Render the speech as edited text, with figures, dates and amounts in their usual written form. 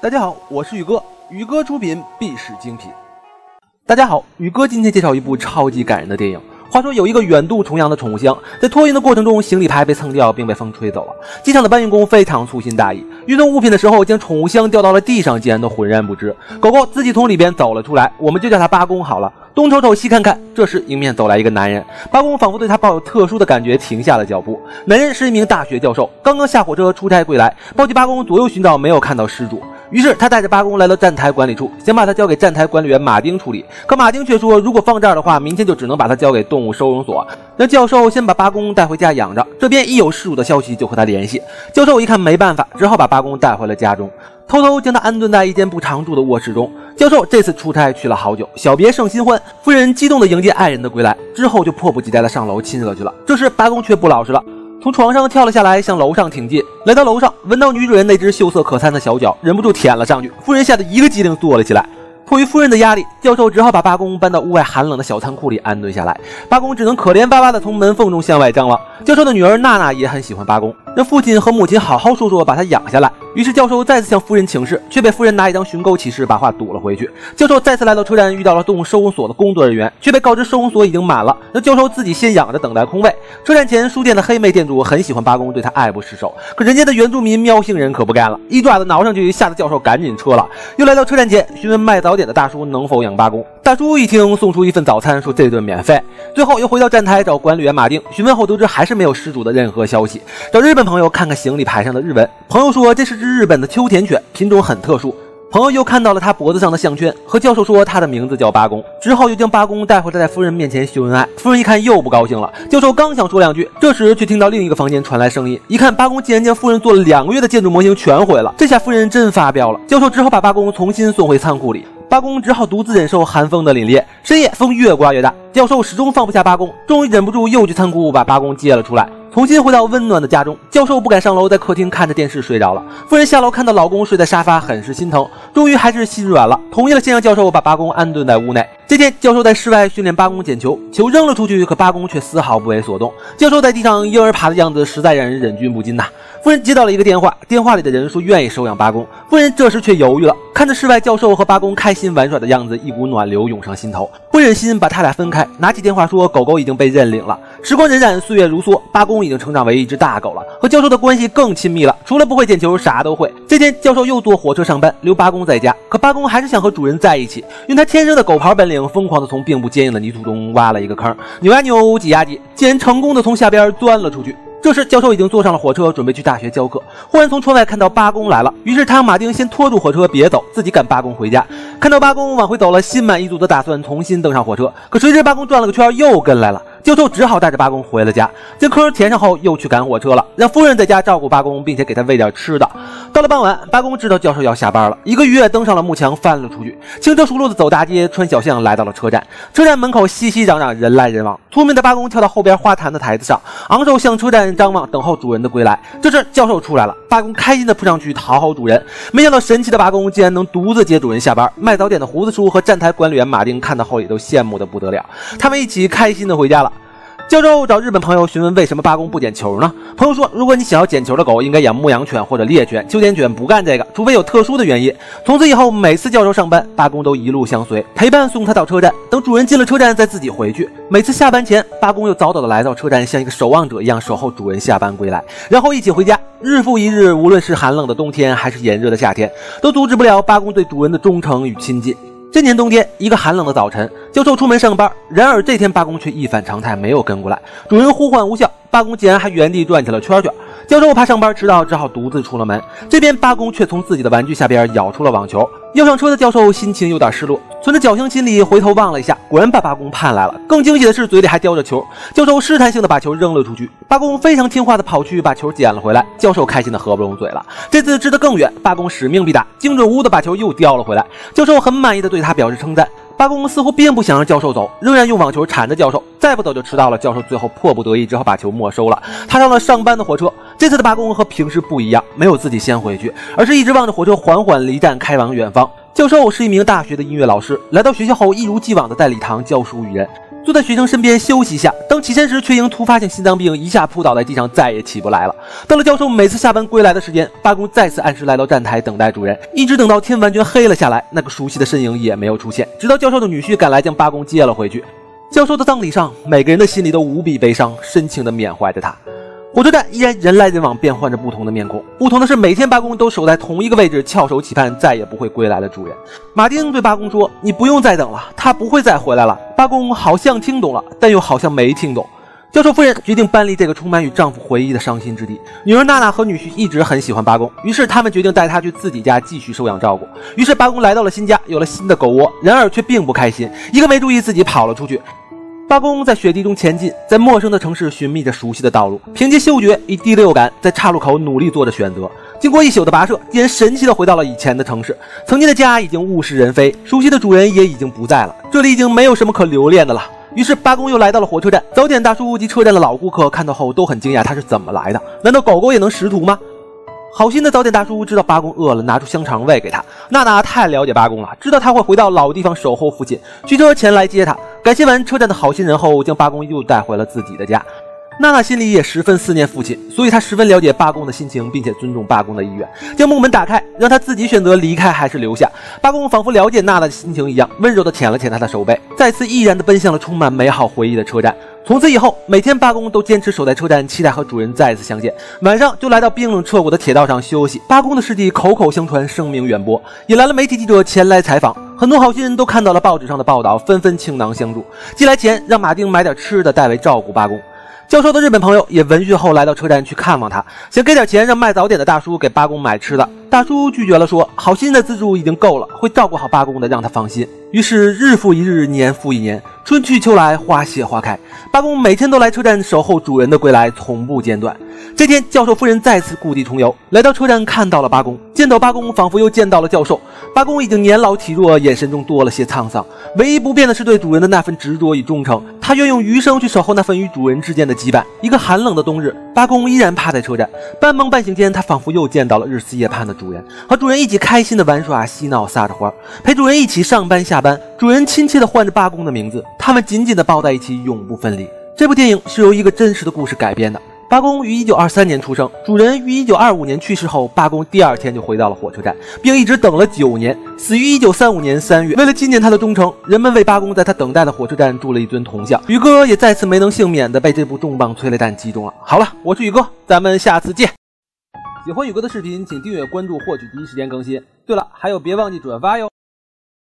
大家好，我是宇哥，宇哥出品必是精品。大家好，宇哥今天介绍一部超级感人的电影。话说有一个远渡重洋的宠物箱，在托运的过程中，行李牌被蹭掉并被风吹走了。机场的搬运工非常粗心大意，运送物品的时候将宠物箱掉到了地上，竟然都浑然不知。狗狗自己从里边走了出来，我们就叫它八公好了。东瞅瞅西看看，这时迎面走来一个男人，八公仿佛对他抱有特殊的感觉，停下了脚步。男人是一名大学教授，刚刚下火车出差归来，抱起八公左右寻找，没有看到失主。于是他带着八公来到站台管理处，想把他交给站台管理员马丁处理。可马丁却说，如果放这儿的话，明天就只能把他交给动物收容所，让教授先把八公带回家养着。这边一有失主的消息就和他联系。教授一看没办法，只好把八公带回了家中，偷偷将他安顿在一间不常住的卧室中。教授这次出差去了好久，小别胜新婚，夫人激动地迎接爱人的归来，之后就迫不及待地上楼亲热去了。这时八公却不老实了，从床上跳了下来，向楼上挺进。来到楼上，闻到女主人那只羞涩可餐的小脚，忍不住舔了上去。夫人吓得一个机灵坐了起来。迫于夫人的压力，教授只好把八公搬到屋外寒冷的小仓库里安顿下来。八公只能可怜巴巴地从门缝中向外张望。教授的女儿娜娜也很喜欢八公，让父亲和母亲好好说说，把他养下来。于是教授再次向夫人请示，却被夫人拿一张寻购启事把话堵了回去。教授再次来到车站，遇到了动物收容所的工作人员，却被告知收容所已经满了，让教授自己先养着等待空位。车站前书店的黑妹店主很喜欢八公，对他爱不释手。可人家的原住民喵星人可不干了，一爪子挠上去，吓得教授赶紧撤了。又来到车站前询问卖早点的大叔能否养八公。大叔一听，送出一份早餐，说这顿免费。最后又回到站台找管理员马丁，询问后得知还是没有失主的任何消息，找日本朋友看看行李牌上的日文。朋友说这是只日本的秋田犬，品种很特殊。朋友又看到了他脖子上的项圈，和教授说他的名字叫八公，之后又将八公带回来在夫人面前秀恩爱。夫人一看又不高兴了，教授刚想说两句，这时却听到另一个房间传来声音，一看八公竟然将夫人做了2个月的建筑模型全毁了，这下夫人真发飙了。教授只好把八公重新送回仓库里，八公只好独自忍受寒风的凛冽。深夜风越刮越大，教授始终放不下八公，终于忍不住又去仓库把八公接了出来，重新回到温暖的家中。教授不敢上楼，在客厅看着电视睡着了。夫人下楼看到老公睡在沙发，很是心疼，终于还是心软了，同意了先让教授把八公安顿在屋内。这天教授在室外训练八公捡球，球扔了出去，可八公却丝毫不为所动。教授在地上婴儿爬的样子实在让人忍俊不禁呐。夫人接到了一个电话，电话里的人说愿意收养八公。夫人这时却犹豫了，看着室外教授和八公开心玩耍的样子，一股暖流涌上心头，不忍心把他俩分开，拿起电话说狗狗已经被认领了。时光荏苒，岁月如梭，八公已经成长为一只大狗了，和教授的关系更亲密了，除了不会捡球啥都会。这天教授又坐火车上班，留八公在家，可八公还是想和主人在一起，用他天生的狗刨本领疯狂地从并不坚硬的泥土中挖了一个坑，扭呀扭，挤呀挤，竟然成功地从下边钻了出去。这时教授已经坐上了火车，准备去大学教课，忽然从窗外看到八公来了，于是他让马丁先拖住火车别走，自己赶八公回家。看到八公往回走了，心满意足的打算重新登上火车，可谁知八公转了个圈又跟来了。教授只好带着八公回了家，将坑填上后又去赶火车了，让夫人在家照顾八公，并且给他喂点吃的。到了傍晚，八公知道教授要下班了，一个跃登上了幕墙，翻了出去，轻车熟路的走大街，穿小巷，来到了车站。车站门口熙熙攘攘，人来人往。聪明的八公跳到后边花坛的台子上，昂首向车站张望，等候主人的归来。这时教授出来了，八公开心的扑上去讨好主人。没想到神奇的八公竟然能独自接主人下班。卖早点的胡子叔和站台管理员马丁看到后也都羡慕的不得了，他们一起开心的回家了。教授找日本朋友询问为什么八公不捡球呢？朋友说，如果你想要捡球的狗，应该养牧羊犬或者猎犬，秋田犬不干这个，除非有特殊的原因。从此以后，每次教授上班，八公都一路相随，陪伴送他到车站，等主人进了车站再自己回去。每次下班前，八公又早早的来到车站，像一个守望者一样守候主人下班归来，然后一起回家。日复一日，无论是寒冷的冬天还是炎热的夏天，都阻止不了八公对主人的忠诚与亲近。这年冬天，一个寒冷的早晨，教授出门上班，然而这天八公却一反常态，没有跟过来。主人呼唤无效，八公竟然还原地转起了圈圈。教授怕上班迟到，只好独自出了门。这边八公却从自己的玩具下边咬出了网球。要上车的教授心情有点失落，存着侥幸心理回头望了一下，果然把八公盼来了。更惊喜的是，嘴里还叼着球。教授试探性的把球扔了出去，八公非常听话的跑去把球捡了回来。教授开心的合不拢嘴了。这次支得更远，八公使命必达，精准无误的把球又叼了回来。教授很满意的对他表示称赞。八公似乎并不想让教授走，仍然用网球缠着教授，再不走就迟到了。教授最后迫不得已只好把球没收了，踏上了上班的火车。这次的八公和平时不一样，没有自己先回去，而是一直望着火车缓缓离站，开往远方。教授是一名大学的音乐老师，来到学校后一如既往的在礼堂教书育人。 坐在学生身边休息一下，等起身时却因突发性心脏病一下扑倒在地上，再也起不来了。到了教授每次下班归来的时间，八公再次按时来到站台等待主人，一直等到天完全黑了下来，那个熟悉的身影也没有出现，直到教授的女婿赶来将八公接了回去。教授的葬礼上，每个人的心里都无比悲伤，深情地缅怀着他。火车站依然人来人往，变换着不同的面孔。不同的是，每天八公都守在同一个位置，翘首企盼再也不会归来的主人。马丁对八公说：“你不用再等了，他不会再回来了。”八公好像听懂了，但又好像没听懂。教授夫人决定搬离这个充满与丈夫回忆的伤心之地。女儿娜娜和女婿一直很喜欢八公，于是他们决定带他去自己家继续收养照顾。于是八公来到了新家，有了新的狗窝，然而却并不开心，一个没注意自己跑了出去。八公在雪地中前进，在陌生的城市寻觅着熟悉的道路，凭借嗅觉与第六感，在岔路口努力做着选择。经过一宿的跋涉，竟然神奇地回到了以前的城市。曾经的家已经物是人非，熟悉的主人也已经不在了，这里已经没有什么可留恋的了。于是八公又来到了火车站，早点大叔及车站的老顾客看到后都很惊讶，他是怎么来的？难道狗狗也能识途吗？好心的早点大叔知道八公饿了，拿出香肠喂给他。娜娜太了解八公了，知道他会回到老地方守候父亲，驱车前来接他。感谢完车站的好心人后，将八公又带回了自己的家。娜娜心里也十分思念父亲，所以她十分了解八公的心情，并且尊重八公的意愿，将木门打开，让他自己选择离开还是留下。八公仿佛了解娜娜的心情一样，温柔地舔了舔她的手背，再次毅然地奔向了充满美好回忆的车站。从此以后，每天八公都坚持守在车站，期待和主人再次相见。晚上就来到冰冷彻骨的铁道上休息。八公的事迹口口相传，声名远播，引来了媒体记者前来采访。很多好心人都看到了报纸上的报道，纷纷倾囊相助，寄来钱让马丁买点吃的代为照顾八公。教授的日本朋友也闻讯后来到车站去看望他，想给点钱让卖早点的大叔给八公买吃的。大叔拒绝了，说好心的资助已经够了，会照顾好八公的，让他放心。于是日复一日，年复一年，春去秋来，花谢花开，八公每天都来车站守候主人的归来，从不间断。这天，教授夫人再次故地重游，来到车站看到了八公，见到八公仿佛又见到了教授。八公已经年老体弱，眼神中多了些沧桑，唯一不变的是对主人的那份执着与忠诚。他愿用余生去守候那份与主人之间的羁绊。一个寒冷的冬日，八公依然趴在车站，半梦半醒间，他仿佛又见到了日思夜盼的主人，和主人一起开心的玩耍嬉闹，撒着欢，陪主人一起上班下班。主人亲切地唤着八公的名字，他们紧紧地抱在一起，永不分离。这部电影是由一个真实的故事改编的。八公于1923年出生，主人于1925年去世后，八公第二天就回到了火车站，并一直等了9年，死于1935年3月。为了纪念他的忠诚，人们为八公在他等待的火车站筑了一尊铜像。宇哥也再次没能幸免的被这部重磅催泪弹击中了。好了，我是宇哥，咱们下次见。喜欢宇哥的视频，请订阅关注，获取第一时间更新。对了，还有别忘记转发哟。